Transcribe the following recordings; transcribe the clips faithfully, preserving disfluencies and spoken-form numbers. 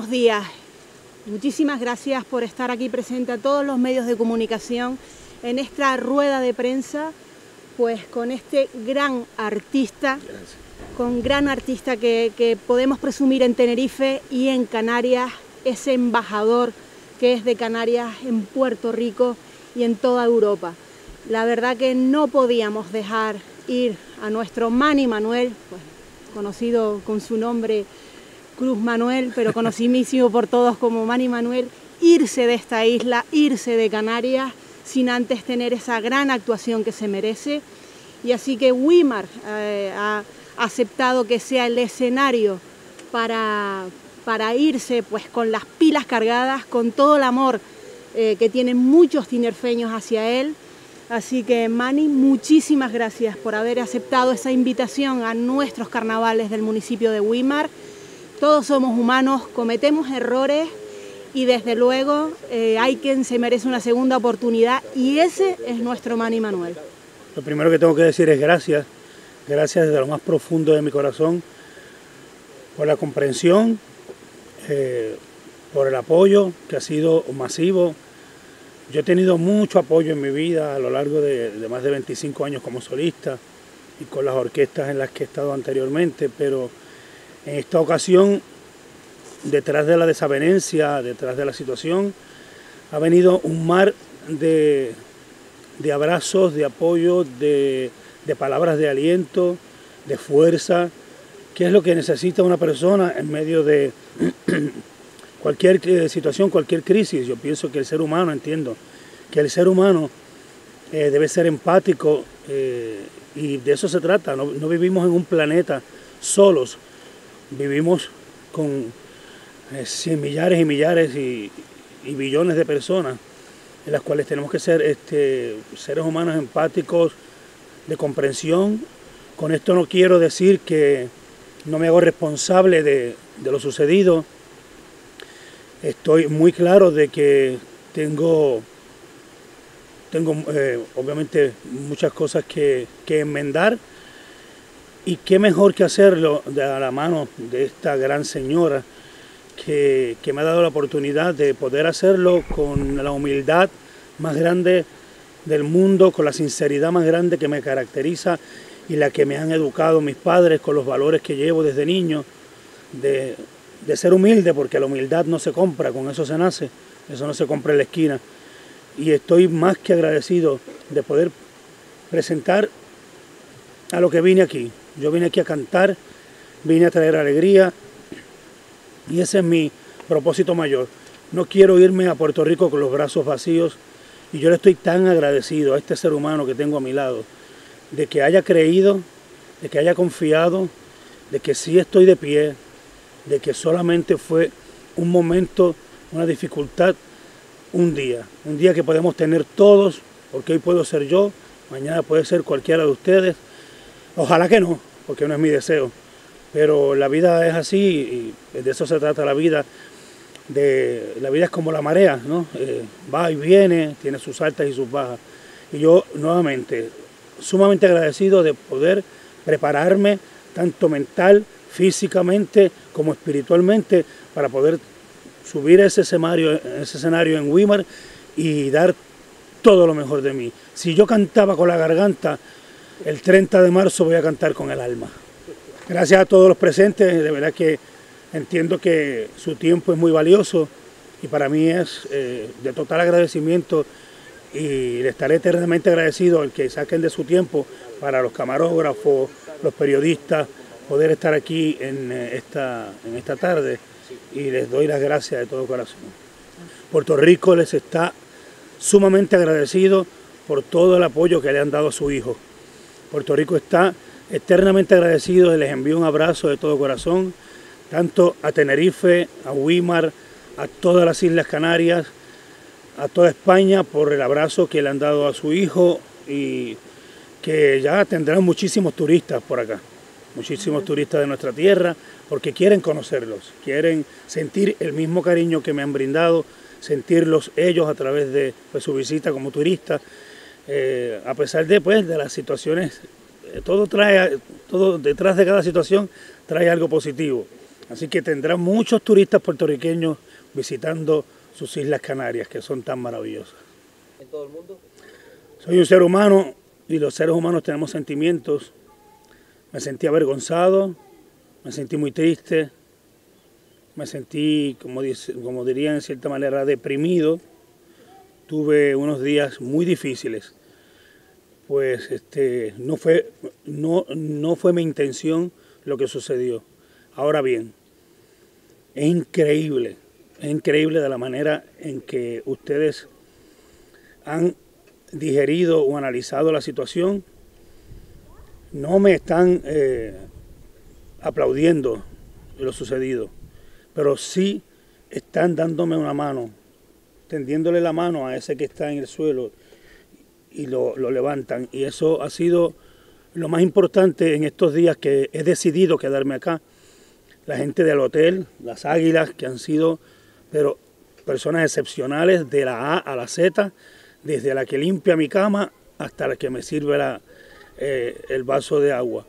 buenos días. Muchísimas gracias por estar aquí presente a todos los medios de comunicación en esta rueda de prensa, pues con este gran artista, gracias. con gran artista que, que podemos presumir en Tenerife y en Canarias, ese embajador que es de Canarias en Puerto Rico y en toda Europa. La verdad que no podíamos dejar ir a nuestro Manny Manuel, pues, conocido con su nombre Cruz Manuel, pero conocidísimo por todos como Manny Manuel, irse de esta isla, irse de Canarias, sin antes tener esa gran actuación que se merece. Y así que Weimar eh, ha aceptado que sea el escenario para, para irse pues, con las pilas cargadas, con todo el amor eh, que tienen muchos tinerfeños hacia él. Así que Manny, muchísimas gracias por haber aceptado esa invitación a nuestros carnavales del municipio de Weimar. Todos somos humanos, cometemos errores y desde luego eh, hay quien se merece una segunda oportunidad y ese es nuestro Manny Manuel. Lo primero que tengo que decir es gracias, gracias desde lo más profundo de mi corazón por la comprensión, eh, por el apoyo que ha sido masivo. Yo he tenido mucho apoyo en mi vida a lo largo de, de más de veinticinco años como solista y con las orquestas en las que he estado anteriormente, pero en esta ocasión, detrás de la desavenencia, detrás de la situación, ha venido un mar de, de abrazos, de apoyo, de, de palabras de aliento, de fuerza, que es lo que necesita una persona en medio de cualquier situación, cualquier crisis. Yo pienso que el ser humano, entiendo, que el ser humano eh, debe ser empático eh, y de eso se trata. No, no vivimos en un planeta solos. Vivimos con eh, cien millares y millares y, y billones de personas en las cuales tenemos que ser este, seres humanos empáticos, de comprensión. Con esto no quiero decir que no me hago responsable de, de lo sucedido. Estoy muy claro de que tengo, tengo eh, obviamente muchas cosas que, que enmendar. Y qué mejor que hacerlo de a la mano de esta gran señora que, que me ha dado la oportunidad de poder hacerlo con la humildad más grande del mundo, con la sinceridad más grande que me caracteriza y la que me han educado mis padres con los valores que llevo desde niño, de, de ser humilde, porque la humildad no se compra, con eso se nace, eso no se compra en la esquina. Y estoy más que agradecido de poder presentar a lo que vine aquí. Yo vine aquí a cantar, vine a traer alegría y ese es mi propósito mayor. No quiero irme a Puerto Rico con los brazos vacíos y yo le estoy tan agradecido a este ser humano que tengo a mi lado de que haya creído, de que haya confiado, de que sí estoy de pie, de que solamente fue un momento, una dificultad, un día. Un día que podemos tener todos, porque hoy puedo ser yo, mañana puede ser cualquiera de ustedes. Ojalá que no, porque no es mi deseo, pero la vida es así y de eso se trata la vida. De, la vida es como la marea, ¿no? Eh, va y viene, tiene sus altas y sus bajas. Y yo nuevamente, sumamente agradecido de poder prepararme tanto mental, físicamente como espiritualmente para poder subir ese escenario, ese escenario en Weimar y dar todo lo mejor de mí. Si yo cantaba con la garganta, el treinta de marzo voy a cantar con el alma. Gracias a todos los presentes, de verdad que entiendo que su tiempo es muy valioso y para mí es eh, de total agradecimiento y le estaré eternamente agradecido al que saquen de su tiempo para los camarógrafos, los periodistas, poder estar aquí en esta, en esta tarde y les doy las gracias de todo corazón. Puerto Rico les está sumamente agradecido por todo el apoyo que le han dado a su hijo. Puerto Rico está eternamente agradecido y les envío un abrazo de todo corazón, tanto a Tenerife, a Weimar, a todas las Islas Canarias, a toda España por el abrazo que le han dado a su hijo y que ya tendrán muchísimos turistas por acá, muchísimos turistas de nuestra tierra, porque quieren conocerlos, quieren sentir el mismo cariño que me han brindado, sentirlos ellos a través de pues, su visita como turistas. Eh, a pesar de, pues, de las situaciones, eh, todo trae, todo detrás de cada situación trae algo positivo. Así que tendrá muchos turistas puertorriqueños visitando sus Islas Canarias, que son tan maravillosas. ¿En todo el mundo? Soy un ser humano y los seres humanos tenemos sentimientos. Me sentí avergonzado, me sentí muy triste, me sentí, como, dice, como diría en cierta manera, deprimido. Tuve unos días muy difíciles, pues este, no, fue, no, no fue mi intención lo que sucedió. Ahora bien, es increíble, es increíble de la manera en que ustedes han digerido o analizado la situación. No me están eh, aplaudiendo lo sucedido, pero sí están dándome una mano, tendiéndole la mano a ese que está en el suelo y lo, lo levantan. Y eso ha sido lo más importante en estos días que he decidido quedarme acá. La gente del hotel, las Águilas, que han sido pero personas excepcionales de la A a la Z, desde la que limpia mi cama hasta la que me sirve la, eh, el vaso de agua.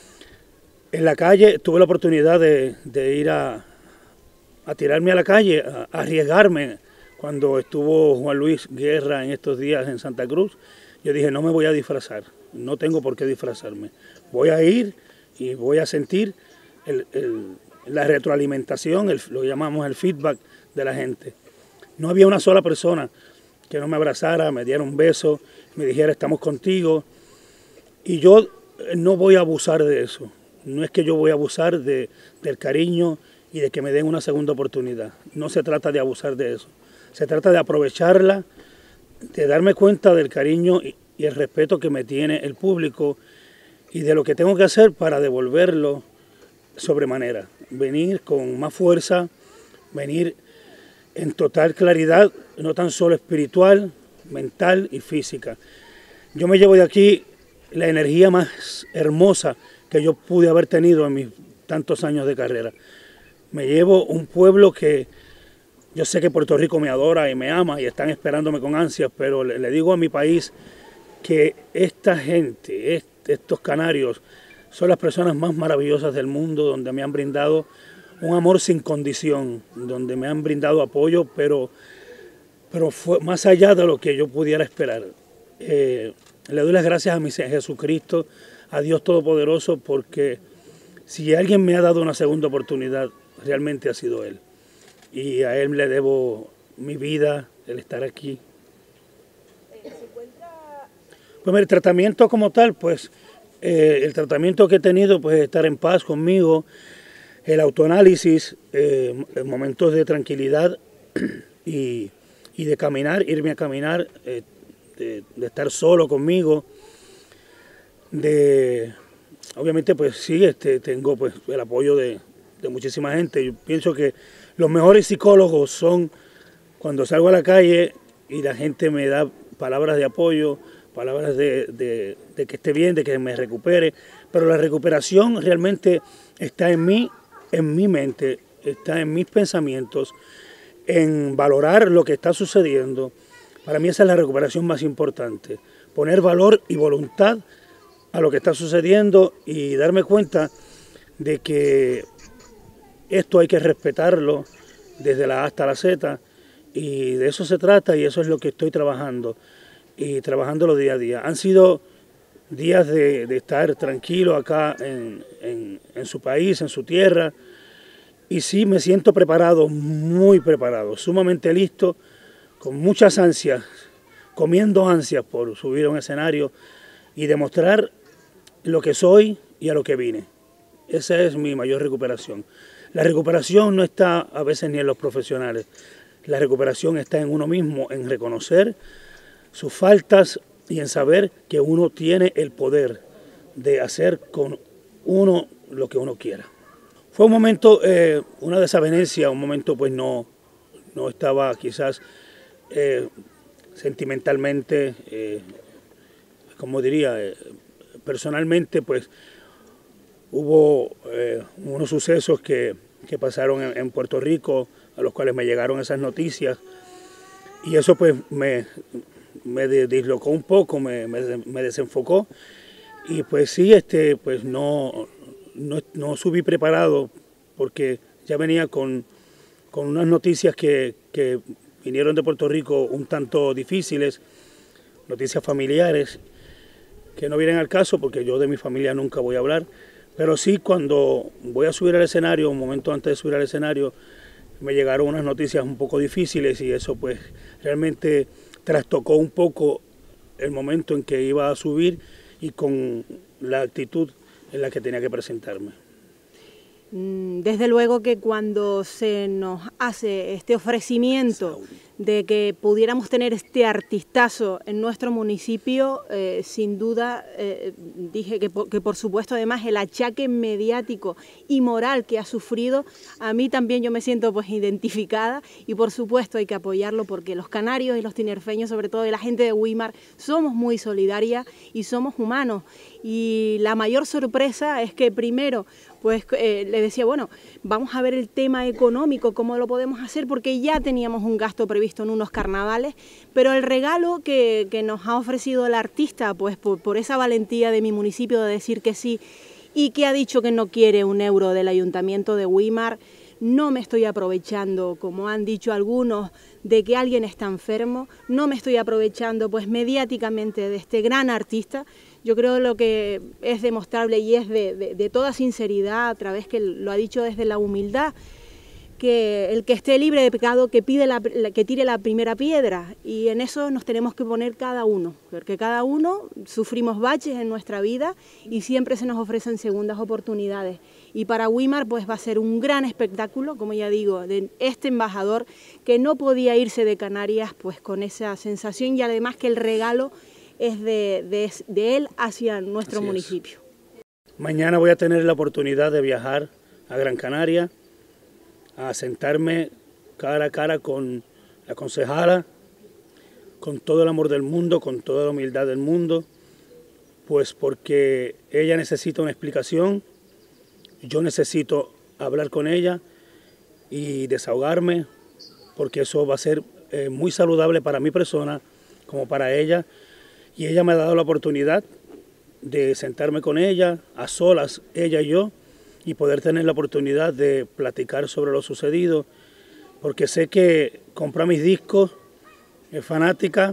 En la calle tuve la oportunidad de, de ir a, a tirarme a la calle, a, a arriesgarme. Cuando estuvo Juan Luis Guerra en estos días en Santa Cruz, yo dije, no me voy a disfrazar, no tengo por qué disfrazarme. Voy a ir y voy a sentir el, el, la retroalimentación, el, lo llamamos el feedback de la gente. No había una sola persona que no me abrazara, me diera un beso, me dijera estamos contigo. Y yo no voy a abusar de eso. No es que yo voy a abusar de, del cariño y de que me den una segunda oportunidad. No se trata de abusar de eso. Se trata de aprovecharla, de darme cuenta del cariño y, y el respeto que me tiene el público y de lo que tengo que hacer para devolverlo sobremanera. Venir con más fuerza, venir en total claridad, no tan solo espiritual, mental y física. Yo me llevo de aquí la energía más hermosa que yo pude haber tenido en mis tantos años de carrera. Me llevo un pueblo que yo sé que Puerto Rico me adora y me ama y están esperándome con ansias, pero le, le digo a mi país que esta gente, est, estos canarios, son las personas más maravillosas del mundo, donde me han brindado un amor sin condición, donde me han brindado apoyo, pero, pero fue más allá de lo que yo pudiera esperar. Eh, le doy las gracias a mi Jesucristo, a Dios Todopoderoso, porque si alguien me ha dado una segunda oportunidad, realmente ha sido Él. Y a Él le debo mi vida, el estar aquí. Pues el tratamiento como tal, pues eh, el tratamiento que he tenido, pues estar en paz conmigo, el autoanálisis, eh, momentos de tranquilidad y, y de caminar, irme a caminar, eh, de, de estar solo conmigo, de obviamente pues sí, este, tengo pues el apoyo de, de muchísima gente. Yo pienso que los mejores psicólogos son cuando salgo a la calle y la gente me da palabras de apoyo, palabras de, de, de que esté bien, de que me recupere, pero la recuperación realmente está en mí, en mi mente, está en mis pensamientos, en valorar lo que está sucediendo. Para mí esa es la recuperación más importante, poner valor y voluntad a lo que está sucediendo y darme cuenta de que esto hay que respetarlo desde la A hasta la Z y de eso se trata y eso es lo que estoy trabajando y trabajándolo día a día. Han sido días de, de estar tranquilo acá en, en, en su país, en su tierra y sí me siento preparado, muy preparado, sumamente listo, con muchas ansias, comiendo ansias por subir a un escenario y demostrar lo que soy y a lo que vine. Esa es mi mayor recuperación. La recuperación no está a veces ni en los profesionales. La recuperación está en uno mismo, en reconocer sus faltas y en saber que uno tiene el poder de hacer con uno lo que uno quiera. Fue un momento, eh, una desavenencia, un momento pues no, no estaba quizás eh, sentimentalmente, eh, como diría, eh, personalmente pues hubo eh, unos sucesos que, que pasaron en, en Puerto Rico, a los cuales me llegaron esas noticias, y eso pues me, me dislocó un poco, me, me, me desenfocó, y pues sí, este, pues no, no, no subí preparado porque ya venía con, con unas noticias que, que vinieron de Puerto Rico un tanto difíciles, noticias familiares, que no vienen al caso porque yo de mi familia nunca voy a hablar, pero sí cuando voy a subir al escenario, un momento antes de subir al escenario, me llegaron unas noticias un poco difíciles y eso pues realmente trastocó un poco el momento en que iba a subir y con la actitud en la que tenía que presentarme. Desde luego que cuando se nos hace este ofrecimiento de que pudiéramos tener este artistazo en nuestro municipio, eh, sin duda eh, dije que por, que por supuesto además el achaque mediático y moral que ha sufrido, a mí también yo me siento pues identificada y por supuesto hay que apoyarlo porque los canarios y los tinerfeños, sobre todo y la gente de Weimar, somos muy solidarias y somos humanos. Y la mayor sorpresa es que primero pues eh, le decía, bueno, vamos a ver el tema económico, cómo lo podemos hacer, porque ya teníamos un gasto previsto en unos carnavales, pero el regalo que, que nos ha ofrecido el artista, pues por, por esa valentía de mi municipio de decir que sí, y que ha dicho que no quiere un euro del Ayuntamiento de Weimar, no me estoy aprovechando, como han dicho algunos, de que alguien está enfermo, no me estoy aprovechando pues mediáticamente de este gran artista. Yo creo lo que es demostrable y es de, de, de toda sinceridad, a través que lo ha dicho desde la humildad, que el que esté libre de pecado que, pide la, que tire la primera piedra, y en eso nos tenemos que poner cada uno, porque cada uno sufrimos baches en nuestra vida y siempre se nos ofrecen segundas oportunidades. Y para Weimar pues va a ser un gran espectáculo, como ya digo, de este embajador que no podía irse de Canarias pues con esa sensación y además que el regalo es de, de, de él hacia nuestro Así municipio. Es. Mañana voy a tener la oportunidad de viajar a Gran Canaria, a sentarme cara a cara con la concejala, con todo el amor del mundo, con toda la humildad del mundo, pues porque ella necesita una explicación, yo necesito hablar con ella y desahogarme, porque eso va a ser eh, muy saludable para mi persona como para ella. Y ella me ha dado la oportunidad de sentarme con ella, a solas, ella y yo, y poder tener la oportunidad de platicar sobre lo sucedido, porque sé que compra mis discos, es fanática,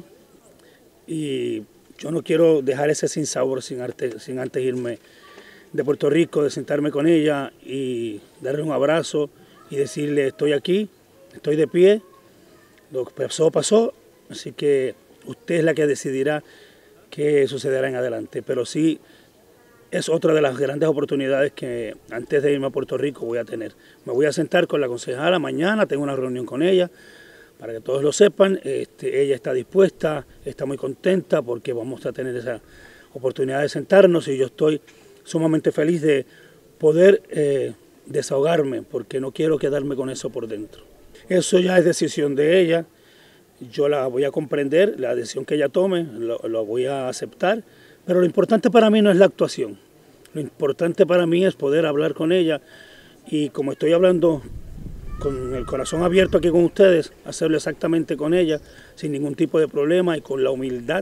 y yo no quiero dejar ese sinsabor sin, arte, sin antes irme de Puerto Rico, de sentarme con ella y darle un abrazo y decirle estoy aquí, estoy de pie, lo que pasó, pasó, así que usted es la que decidirá qué sucederá en adelante, pero sí es otra de las grandes oportunidades que antes de irme a Puerto Rico voy a tener. Me voy a sentar con la concejala mañana, tengo una reunión con ella, para que todos lo sepan. Este, ella está dispuesta, está muy contenta porque vamos a tener esa oportunidad de sentarnos y yo estoy sumamente feliz de poder eh, desahogarme porque no quiero quedarme con eso por dentro. Eso ya es decisión de ella. Yo la voy a comprender, la decisión que ella tome, lo, lo voy a aceptar, pero lo importante para mí no es la actuación. Lo importante para mí es poder hablar con ella y como estoy hablando con el corazón abierto aquí con ustedes, hacerlo exactamente con ella, sin ningún tipo de problema y con la humildad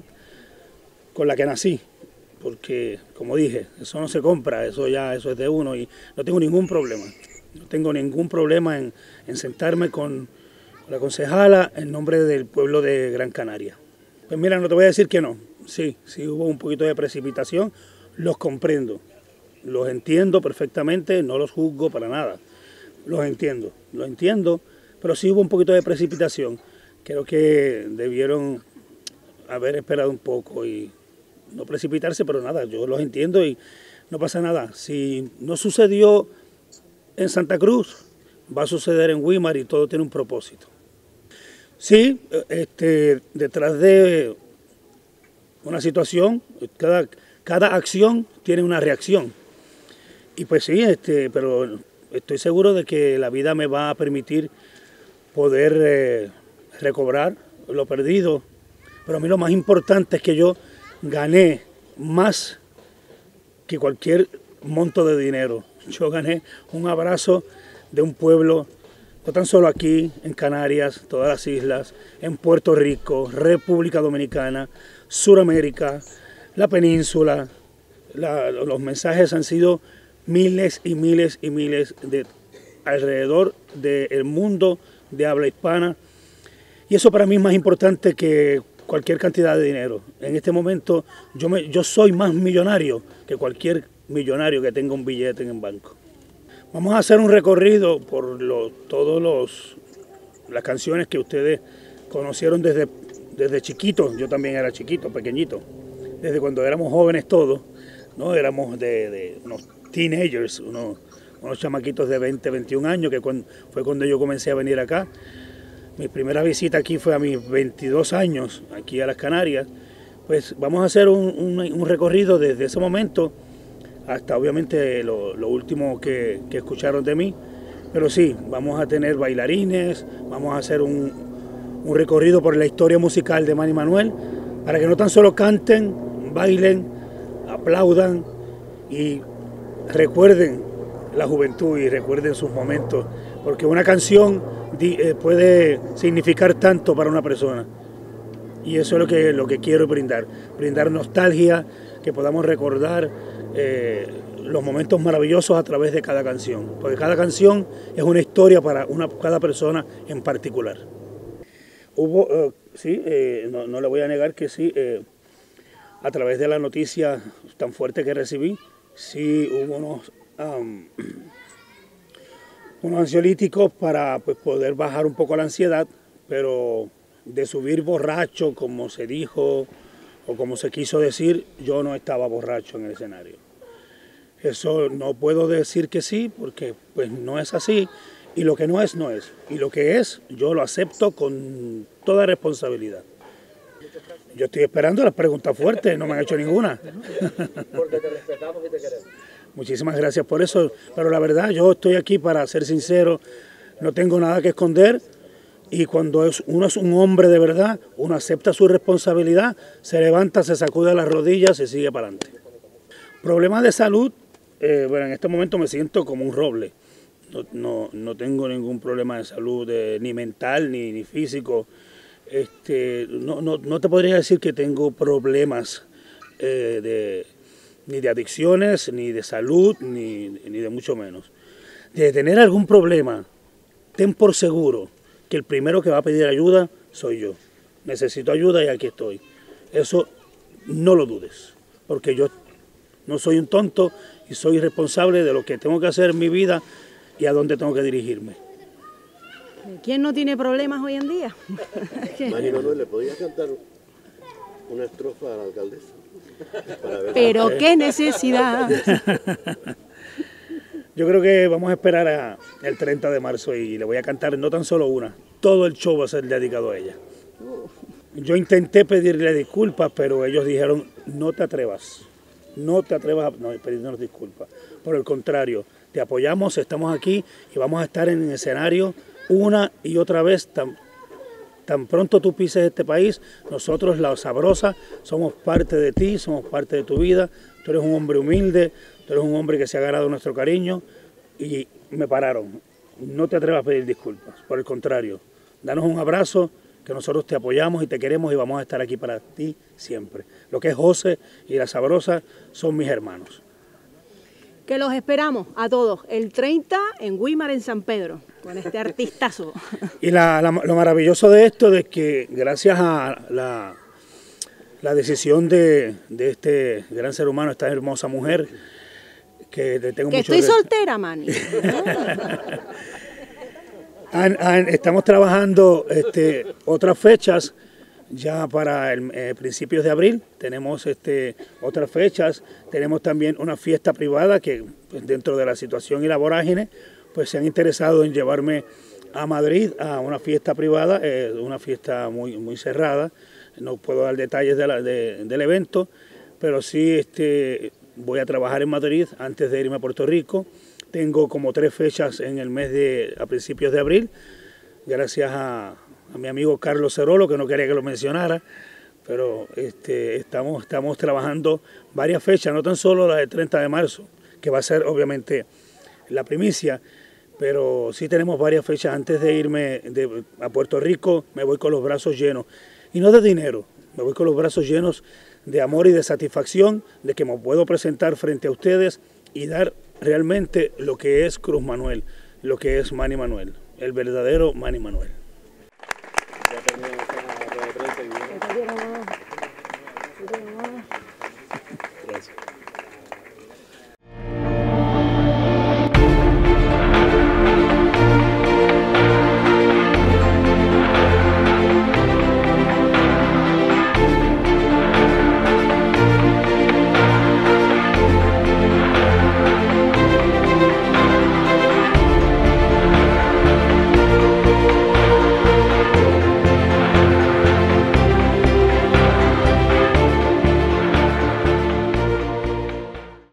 con la que nací. Porque, como dije, eso no se compra, eso ya eso es de uno y no tengo ningún problema. No tengo ningún problema en, en sentarme con la concejala en nombre del pueblo de Gran Canaria. Pues mira, no te voy a decir que no. Sí, sí hubo un poquito de precipitación, los comprendo, los entiendo perfectamente, no los juzgo para nada. Los entiendo, los entiendo, pero sí hubo un poquito de precipitación. Creo que debieron haber esperado un poco y no precipitarse, pero nada, yo los entiendo y no pasa nada. Si no sucedió en Santa Cruz, va a suceder en Weimar y todo tiene un propósito. Sí, este, detrás de una situación, cada, cada acción tiene una reacción. Y pues sí, este, pero estoy seguro de que la vida me va a permitir poder eh, recobrar lo perdido. Pero a mí lo más importante es que yo gané más que cualquier monto de dinero. Yo gané un abrazo de un pueblo, no tan solo aquí, en Canarias, todas las islas, en Puerto Rico, República Dominicana, Suramérica, la península. La, los mensajes han sido miles y miles y miles de alrededor del mundo de habla hispana. Y eso para mí es más importante que cualquier cantidad de dinero. En este momento yo, me, yo soy más millonario que cualquier millonario que tenga un billete en el banco. Vamos a hacer un recorrido por lo, todos los las canciones que ustedes conocieron desde, desde chiquitos. Yo también era chiquito, pequeñito. Desde cuando éramos jóvenes todos, ¿no? Éramos de, de unos teenagers, unos, unos chamaquitos de veinte, veintiún años, que cuando, fue cuando yo comencé a venir acá. Mi primera visita aquí fue a mis veintidós años, aquí a las Canarias. Pues vamos a hacer un, un, un recorrido desde ese momento hasta obviamente lo, lo último que, que escucharon de mí. Pero sí, vamos a tener bailarines, vamos a hacer un, un recorrido por la historia musical de Manny Manuel, para que no tan solo canten, bailen, aplaudan y recuerden la juventud y recuerden sus momentos, porque una canción puede significar tanto para una persona. Y eso es lo que, lo que quiero brindar, brindar nostalgia, que podamos recordar eh, los momentos maravillosos a través de cada canción, porque cada canción es una historia para una, cada persona en particular. Hubo, uh, sí, eh, no, no le voy a negar que sí, eh, a través de la noticia tan fuerte que recibí, sí hubo unos, um, unos ansiolíticos para pues, poder bajar un poco la ansiedad, pero de subir borracho, como se dijo o como se quiso decir, yo no estaba borracho en el escenario. Eso no puedo decir que sí, porque pues no es así, y lo que no es, no es. Y lo que es, yo lo acepto con toda responsabilidad. Yo estoy esperando las preguntas fuertes, no me han hecho ninguna. Porque te respetamos y te queremos. Muchísimas gracias por eso, pero la verdad, yo estoy aquí para ser sincero, no tengo nada que esconder, y cuando es, uno es un hombre de verdad, uno acepta su responsabilidad, se levanta, se sacude las rodillas y sigue para adelante. Problemas de salud, eh, bueno, en este momento me siento como un roble. No, no, no tengo ningún problema de salud, eh, ni mental ni, ni físico. Este, no, no, no te podría decir que tengo problemas eh, de, ni de adicciones, ni de salud, ni, ni de mucho menos. De tener algún problema, ten por seguro que el primero que va a pedir ayuda soy yo. Necesito ayuda y aquí estoy. Eso no lo dudes, porque yo no soy un tonto y soy responsable de lo que tengo que hacer en mi vida y a dónde tengo que dirigirme. ¿Quién no tiene problemas hoy en día? Manny Manuel, ¿le podías cantar una estrofa a la alcaldesa? Para ver. Pero qué necesidad. Yo creo que vamos a esperar a el treinta de marzo y le voy a cantar no tan solo una, todo el show va a ser dedicado a ella. Yo intenté pedirle disculpas, pero ellos dijeron, no te atrevas, no te atrevas a no, pedirnos disculpas. Por el contrario, te apoyamos, estamos aquí y vamos a estar en el escenario una y otra vez. Tan, tan pronto tú pises este país, nosotros, La Sabrosa, somos parte de ti, somos parte de tu vida. Tú eres un hombre humilde, tú eres un hombre que se ha ganado nuestro cariño y me pararon. No te atrevas a pedir disculpas, por el contrario, danos un abrazo, que nosotros te apoyamos y te queremos y vamos a estar aquí para ti siempre. Lo que es José y La Sabrosa son mis hermanos. Que los esperamos a todos el treinta en Güímar, en San Pedro, con este artistazo. Y la, la, lo maravilloso de esto es que gracias a la, la decisión de, de este gran ser humano, esta hermosa mujer, que le tengo que mucho estoy de... soltera, Manny. han, han, estamos trabajando este, otras fechas ya para el, eh, principios de abril. Tenemos este, otras fechas. Tenemos también una fiesta privada que pues, dentro de la situación y la vorágine pues se han interesado en llevarme a Madrid a una fiesta privada, eh, una fiesta muy, muy cerrada. No puedo dar detalles de la, de, del evento, pero sí este, voy a trabajar en Madrid antes de irme a Puerto Rico. Tengo como tres fechas en el mes de, a principios de abril, gracias a, a mi amigo Carlos Cerolo, que no quería que lo mencionara, pero este, estamos, estamos trabajando varias fechas, no tan solo la del treinta de marzo, que va a ser obviamente la primicia, pero sí tenemos varias fechas antes de irme de, a Puerto Rico. Me voy con los brazos llenos, y no de dinero, me voy con los brazos llenos de amor y de satisfacción de que me puedo presentar frente a ustedes y dar realmente lo que es Cruz Manuel, lo que es Manny Manuel, el verdadero Manny Manuel. Ya terminó esta rueda de prensa y